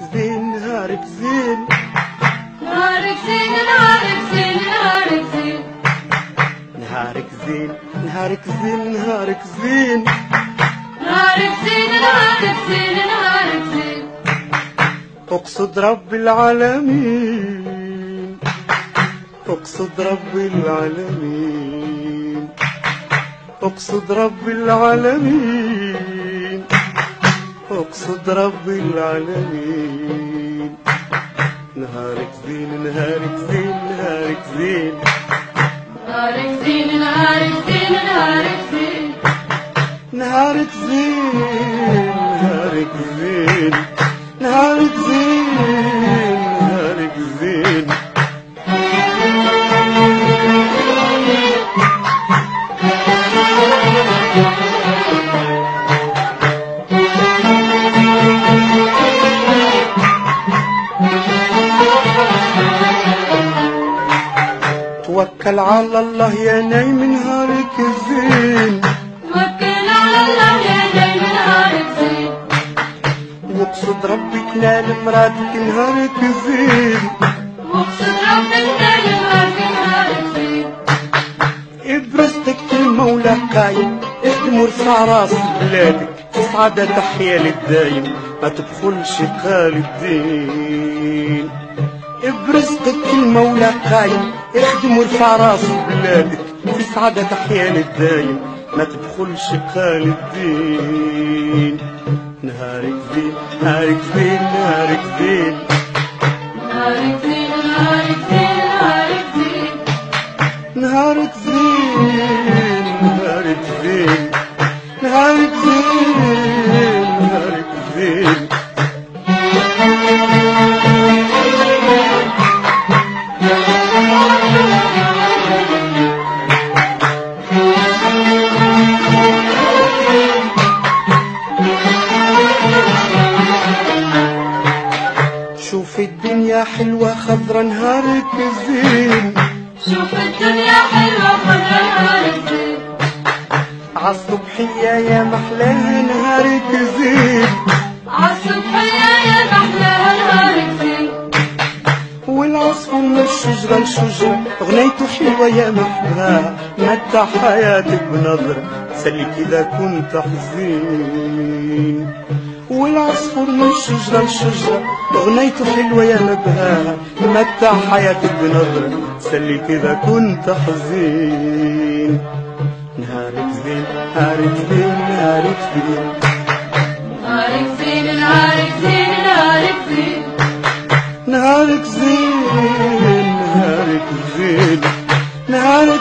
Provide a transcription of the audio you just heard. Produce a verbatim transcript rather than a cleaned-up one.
زين نهارك زين نهارك زين نهارك زين نهارك زين نهارك زين نهارك زين نهارك زين نهارك زين نهارك زين نهارك زين اقصد رب العالمين اقصد رب العالمين اقصد رب العالمين اقصد رب العالمين نهارك زين نهارك زين نهارك زين نهارك زين نهارك زين نهارك زين نهارك زين نهارك زين نهارك زين نهارك زين توكل على الله يا نايم نهارك زين توكل على الله يا نايم نهارك زين واقصد ربك نال مراتك نهارك زين واقصد ربك نال مراتك نهارك زين ابرزتك المولى قايم اخدم وارفع راس بلادك سعادة تحيا للدايم ما تبخلش قال الدين ابرزتك المولى قايم اخدم وارفع راس بلادك في سعادة تحيا للدايم ما تبخلش قال الدين نهارك زين نهارك زين نهارك زين نهارك زين نهارك زين نهارك زين نهارك زين نهارك زين نهارك زين نهارك زين شوف الدنيا حلوة خضرا نهارك زين شوف الدنيا حلوة خضرا نهارك زين عالصبحية يا محلاها نهارك زين عالصبحية يا محلاها نهارك زين والعصفور من الشجرة لشجرة غنيته حلوة يا محلاها متع حياتك بنظرة سلك إذا كنت حزين والعصفور من الشجرة لشجرة غنيته حلوة يا مبهاها متع حياتك بنظرة سلك إذا كنت حزين نهارك زين نهارك زين نهارك زين نهارك زين نهارك زين نهارك زين نهارك زين نهارك زين نهارك